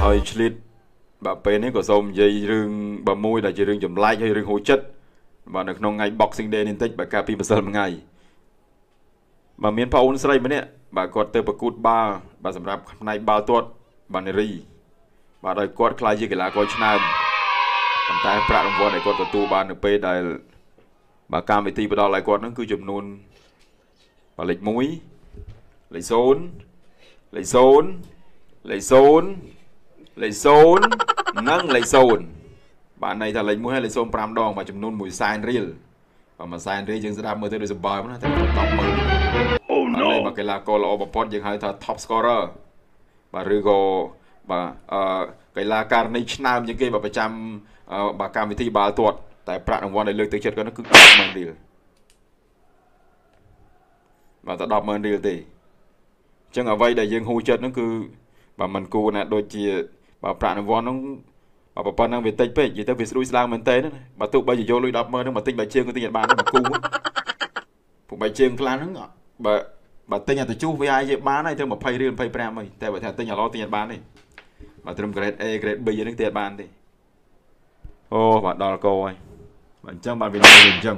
ឲ្យឆ្លៀតបាទពេលនេះក៏សូមនិយាយរឿងបើមួយដែលជារឿងចម្លែកហើយរឿងហូរចិត្តបាទនៅក្នុងថ្ងៃ Boxing Day នេះបន្តិចបាទកាលពីម្សិលមិញថ្ងៃបាទមានប្អូនស្រីម្នាក់បាទគាត់ទៅប្រកួតបាល់បាទសម្រាប់ផ្នែកបាល់ទាត់បាទនារីបាទដោយគាត់ខ្លាចជាកីឡាករឆ្នើមប៉ុន្តែប្រាក់រង្វាន់ដែលគាត់ទទួលបាននៅពេលដែលបាទកម្មវិធីផ្ដល់ឲ្យគាត់ហ្នឹងគឺចំនួនបាទលេខ1លេខ0លេខ0លេខ0លេខ0និងលេខ0បាទន័យថាលេខ1ហើយលេខ0 5ដងបាទចំនួន1សែនរៀលបាទ1សែនរៀលយើងស្ដាប់មើលទៅដូចសម្បើមណាតែ100000អូ no បាទកីឡាករល្អបំផុតយើងហៅថា top scorer បាទឬក៏បាទកីឡាករនេះឆ្នើមជាងគេបាទប្រចាំបាទកម្មវិធីបាល់ទាត់តែប្រាក់រង្វាន់ដែលលើកទឹកចិត្តគាត់នោះគឺ100000រៀលបាទតែ100000រៀលទេអញ្ចឹងអ្វីដែលយើងហូរចិត្តនោះគឺបាទมันគួរណាដូចជាបាទប្រាក់រង្វាន់នោះបាទប៉ុណ្ណឹងវាតិចពេកនិយាយទៅវាស្ដួយស្ដាងមែនតើណាបាទទោះបីជាយកលុយ100000នោះមកទិញបាយជើងក៏ទិញឲ្យបានដែរមកគូពួកបាយជើងខ្លះហ្នឹងបាទទិញឲ្យទៅជុះវាអាចជាបានហើយទៅ20រៀល25ហើយតែបើថាទិញឥឡូវទិញឲ្យបានទេបាទត្រឹម grade A grade B ហ្នឹងទិញឲ្យបានទេអូបាទដល់កោហើយបាទអញ្ចឹងបាទវានិយាយអញ្ចឹង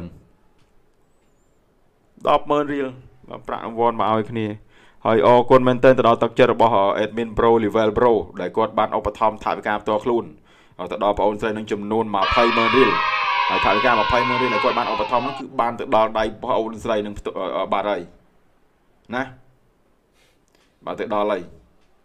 100000រៀលបាទប្រាក់រង្វាន់មកឲ្យគ្នាហើយអរគុណមែនទែនទៅដល់ទឹកចិត្តរបស់ admin pro level pro ដែលគាត់បានឧបត្ថម្ភថវិកាផ្ទាល់ខ្លួនទៅដល់បងអូនស្រីនឹងចំនួន2000000រៀលហើយថវិកា2000000រៀលដែលគាត់បានឧបត្ថម្ភនោះគឺបានទៅដល់ដៃបងអូនស្រីនឹងបាត់ហើយណាបាទទៅដល់ហើយ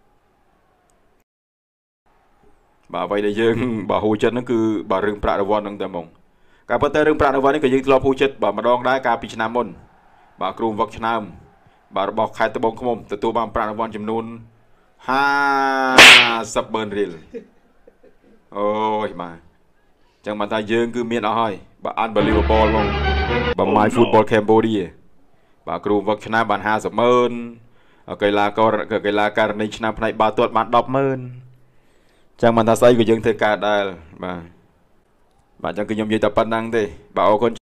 បាទអ្វីដែលយើងបាទហូរចិត្តហ្នឹងគឺបាទរឿងប្រាក់រង្វាន់ហ្នឹងតែហ្មងការពិតទៅរឿងប្រាក់រង្វាន់នេះក៏យើងធ្លាប់ហូរចិត្តបាទម្ដងដែរកាលពីឆ្នាំមុនបាទគ្រូវឹកឆ្នើមបាទរបស់ខេត្តត្បូងឃ្មុំទទួលបានប្រាក់រង្វាន់ចំនួន500,000រៀលអូយបាទអញ្ចឹងមកថាយើងគឺមានអស់ហើយបាទ unbelievable ហ្មងបាទ My Football Cambodia បាទគ្រូវឹកឆ្នើមបាន500,000កីឡាករនេះឆ្នាំផ្នែកបាល់ទាត់បាន100000ចឹងមិនថាស្អីក៏យើងធ្វើការដែរបាទអញ្ចឹងគឺខ្ញុំនិយាយតែប៉ុណ្្នឹងទេបាទអរគុណ